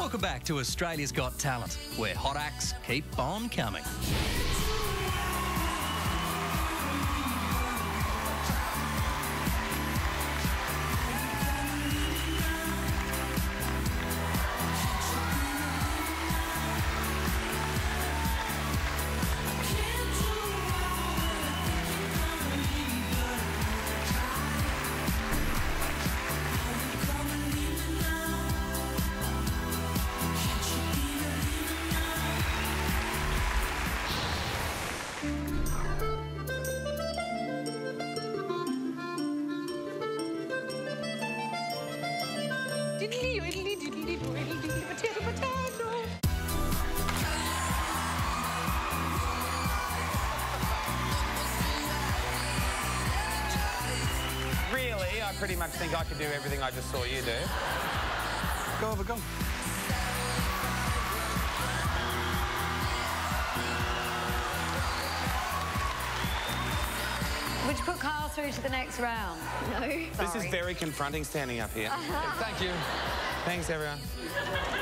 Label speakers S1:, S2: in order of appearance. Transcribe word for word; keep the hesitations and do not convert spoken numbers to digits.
S1: Welcome back to Australia's Got Talent, where hot acts keep on coming.
S2: Really, I pretty much think I could do everything I just saw you do.
S3: Go over, go.
S4: Would you put Kyle through to the next round? No.
S2: This is very confronting standing up here.
S3: Thank you.
S2: Thanks, everyone.